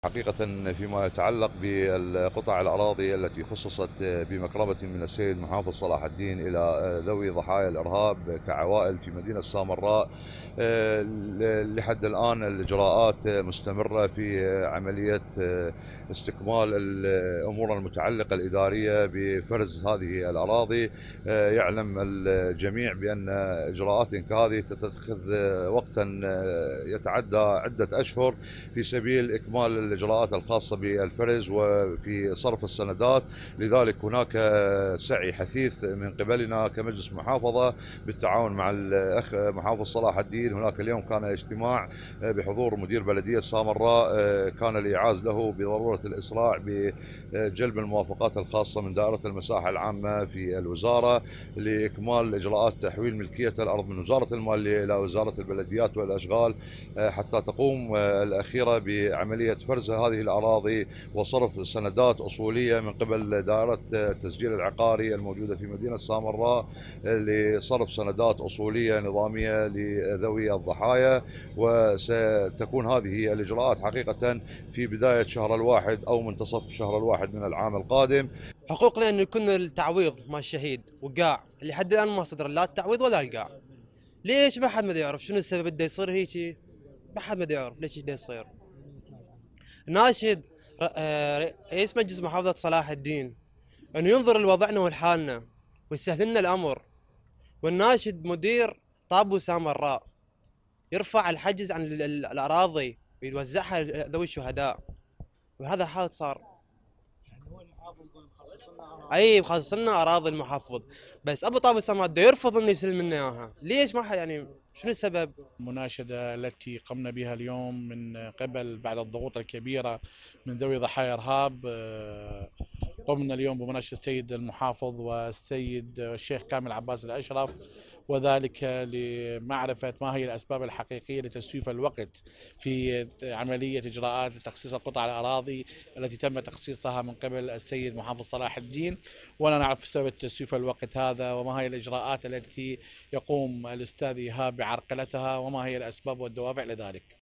حقيقة فيما يتعلق بالقطع الأراضي التي خصصت بمقربة من السيد محافظ صلاح الدين إلى ذوي ضحايا الإرهاب كعوائل في مدينة سامراء، لحد الآن الإجراءات مستمرة في عملية استكمال الأمور المتعلقة الإدارية بفرز هذه الأراضي. يعلم الجميع بأن إجراءات كهذه تتخذ وقتا يتعدى عدة أشهر في سبيل إكمال الإجراءات الخاصة بالفرز وفي صرف السندات. لذلك هناك سعي حثيث من قبلنا كمجلس محافظة بالتعاون مع الأخ محافظ صلاح الدين. هناك اليوم كان اجتماع بحضور مدير بلدية سامراء، كان الإيعاز له بضرورة الإسراع بجلب الموافقات الخاصة من دائرة المساحة العامة في الوزارة لإكمال إجراءات تحويل ملكية الأرض من وزارة المالية إلى وزارة البلديات والأشغال، حتى تقوم الأخيرة بعملية فرز هذه الأراضي وصرف سندات أصولية من قبل دائرة التسجيل العقاري الموجودة في مدينة سامراء لصرف سندات أصولية نظامية لذوي الضحايا. وستكون هذه الإجراءات حقيقة في بداية شهر الواحد أو منتصف شهر الواحد من العام القادم. حقوقنا انه يكون التعويض مال الشهيد وقاع اللي حد الان ما صدر لا التعويض ولا القاع. ليش ما حد ما يعرف شنو السبب بده يصير هيك؟ ما حد ما يعرف ليش بده يصير. ناشد رئيس مجلس محافظة صلاح الدين انه ينظر لوضعنا ولحالنا ويسهل لنا الامر، والناشد مدير طابو سامراء يرفع الحجز عن الاراضي ويوزعها لذوي الشهداء. وهذا حال صار. اي مخصص لنا اراضي المحافظ، بس ابو طابو سامراء بده يرفض انه يسلم لنا اياها. ليش ما حد يعني شنو السبب؟ المناشدة التي قمنا بها اليوم من قبل بعد الضغوط الكبيرة من ذوي ضحايا إرهاب، قمنا اليوم بمناشدة السيد المحافظ والسيد الشيخ كامل عباس الأشرف، وذلك لمعرفة ما هي الأسباب الحقيقية لتسويف الوقت في عملية إجراءات تخصيص القطع الأراضي التي تم تخصيصها من قبل السيد محافظ صلاح الدين، ولا نعرف سبب تسويف الوقت هذا وما هي الإجراءات التي يقوم الأستاذ إيهاب بعرقلتها وما هي الأسباب والدوافع لذلك.